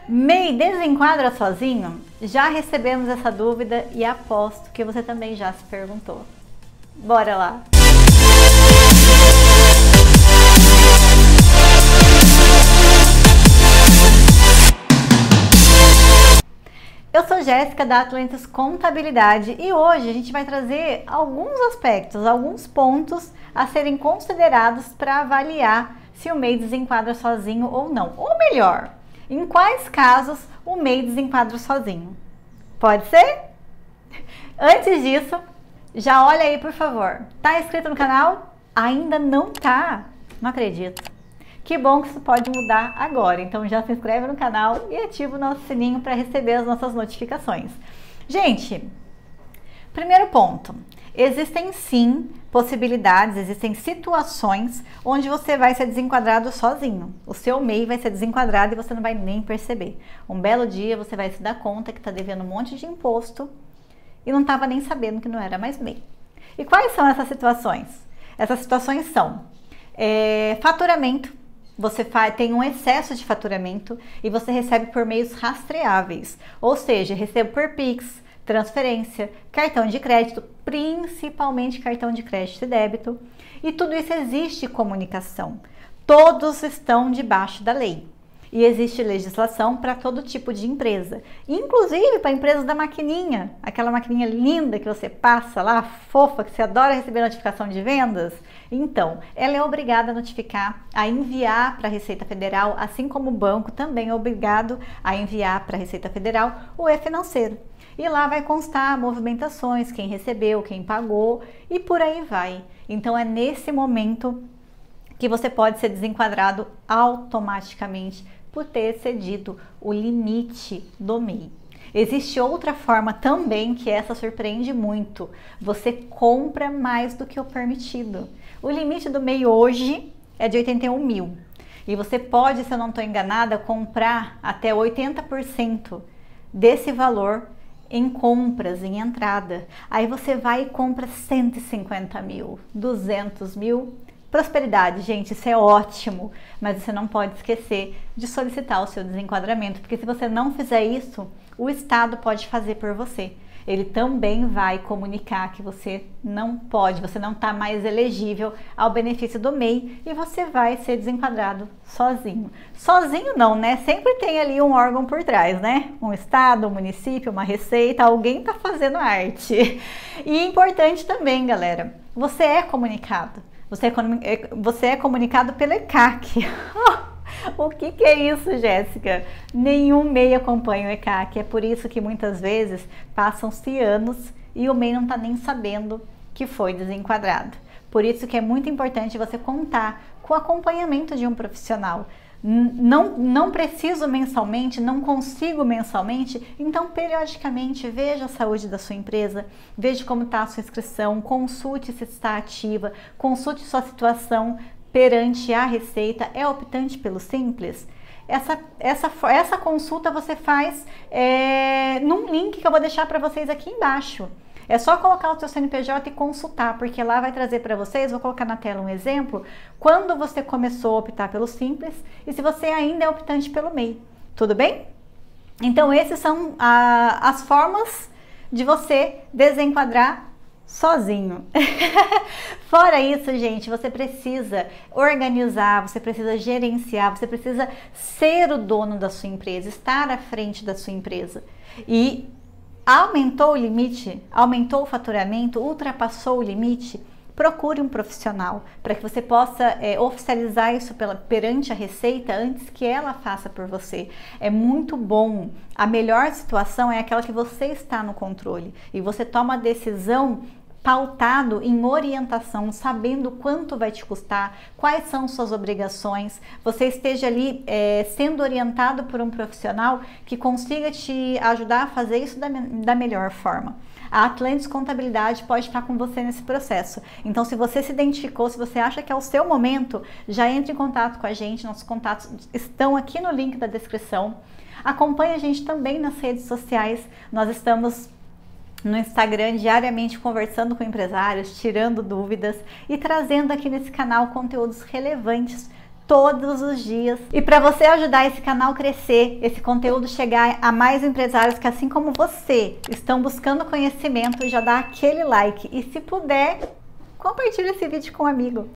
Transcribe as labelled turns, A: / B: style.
A: MEI desenquadra sozinho? Já recebemos essa dúvida e aposto que você também já se perguntou. Bora lá! Eu sou Jéssica da Atlantis Contabilidade e hoje a gente vai trazer alguns aspectos, alguns pontos a serem considerados para avaliar se o MEI desenquadra sozinho ou não. Ou melhor, em quais casos o MEI desenquadra sozinho. Pode ser? Antes disso, já olha aí por favor. Tá inscrito no canal? Ainda não tá? Não acredito. Que bom que isso pode mudar agora, então já se inscreve no canal e ativa o nosso sininho para receber as nossas notificações. Gente, primeiro ponto, existem sim possibilidades, existem situações onde você vai ser desenquadrado sozinho. O seu MEI vai ser desenquadrado e você não vai nem perceber. Um belo dia você vai se dar conta que está devendo um monte de imposto e não estava nem sabendo que não era mais MEI. E quais são essas situações? Essas situações são faturamento. Você tem um excesso de faturamento e você recebe por meios rastreáveis, ou seja, recebo por Pix, transferência, cartão de crédito, principalmente cartão de crédito e débito, e tudo isso existe comunicação. Todos estão debaixo da lei e existe legislação para todo tipo de empresa, inclusive para empresas da maquininha, aquela maquininha linda que você passa lá, fofa, que você adora receber notificação de vendas. Então, ela é obrigada a notificar, a enviar para a Receita Federal, assim como o banco também é obrigado a enviar para a Receita Federal o e-financeiro. E lá vai constar movimentações, quem recebeu, quem pagou e por aí vai. Então, é nesse momento que você pode ser desenquadrado automaticamente por ter excedido o limite do MEI. Existe outra forma também que essa surpreende muito. Você compra mais do que o permitido. O limite do MEI hoje é de 81 mil. E você pode, se eu não estou enganada, comprar até 80% desse valor em compras, em entrada. Aí você vai e compra 150 mil, 200 mil. Prosperidade, gente, isso é ótimo, mas você não pode esquecer de solicitar o seu desenquadramento, porque se você não fizer isso, o Estado pode fazer por você. Ele também vai comunicar que você não pode, você não está mais elegível ao benefício do MEI e você vai ser desenquadrado sozinho. Sozinho não, né? Sempre tem ali um órgão por trás, né? Um Estado, um município, uma receita, alguém está fazendo arte. E importante também, galera, você é comunicado. Você é comunicado pelo ECAC. O que é isso, Jéssica? Nenhum MEI acompanha o ECAC. É por isso que muitas vezes passam-se anos e o MEI não está nem sabendo que foi desenquadrado. Por isso que é muito importante você contar com o acompanhamento de um profissional. Não preciso mensalmente, não consigo mensalmente, então periodicamente veja a saúde da sua empresa, veja como está a sua inscrição, consulte se está ativa, consulte sua situação perante a Receita. É optante pelo Simples? Essa consulta você faz num link que eu vou deixar para vocês aqui embaixo. É só colocar o seu CNPJ e consultar, porque lá vai trazer para vocês, vou colocar na tela um exemplo, quando você começou a optar pelo Simples e se você ainda é optante pelo MEI. Tudo bem? Então, essas são as formas de você desenquadrar sozinho. Fora isso, gente, você precisa organizar, você precisa gerenciar, você precisa ser o dono da sua empresa, estar à frente da sua empresa. E aumentou o limite, aumentou o faturamento, ultrapassou o limite, procure um profissional para que você possa oficializar isso perante a Receita antes que ela faça por você. É muito bom. A melhor situação é aquela que você está no controle e você toma a decisão pautado em orientação, sabendo quanto vai te custar, quais são suas obrigações, você esteja ali sendo orientado por um profissional que consiga te ajudar a fazer isso da melhor forma. A Atlantis Contabilidade pode estar com você nesse processo. Então, se você se identificou, se você acha que é o seu momento, já entre em contato com a gente. Nossos contatos estão aqui no link da descrição. Acompanhe a gente também nas redes sociais. Nós estamos no Instagram diariamente conversando com empresários, tirando dúvidas e trazendo aqui nesse canal conteúdos relevantes todos os dias. E para você ajudar esse canal a crescer, esse conteúdo chegar a mais empresários que, assim como você, estão buscando conhecimento, já dá aquele like. E se puder, compartilhe esse vídeo com um amigo.